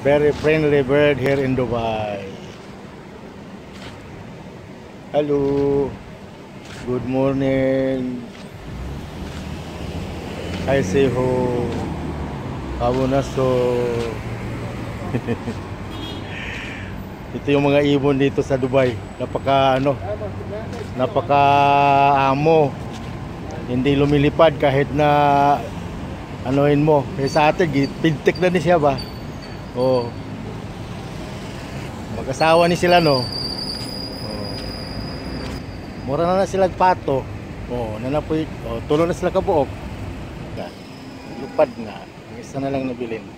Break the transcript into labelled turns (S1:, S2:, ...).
S1: Very friendly bird here in Dubai. Hello. Good morning. I say ho. Kabunaso. Ito yung mga ibon dito sa Dubai. Napaka amo. Hindi lumilipad kahit na anuhin mo. Eh sa atin, pintik na ni siya ba? Oh. Mag-asawa ni sila no. Oh. Mura na sila pato. Oh, nanapoy. Oh, tulo na sila kabuok. Lupad na. Ang isa na lang nabilin.